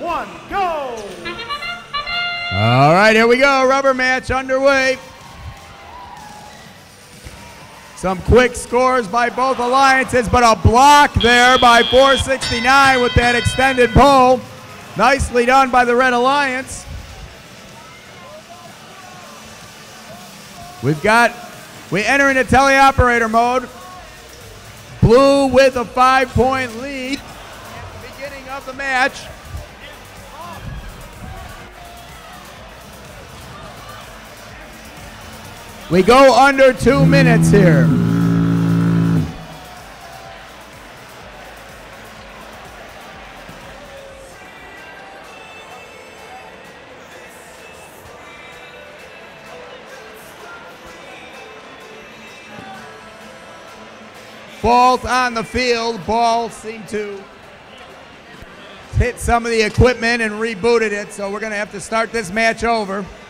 1, go! All right, here we go. Rubber match underway. Some quick scores by both alliances, but a block there by 469 with that extended pole. Nicely done by the Red Alliance. We enter into teleoperator mode. Blue with a 5-point lead at the beginning of the match. We go under 2 minutes here. Balls on the field. Ball seemed to hit some of the equipment and rebooted it, so we're going to have to start this match over.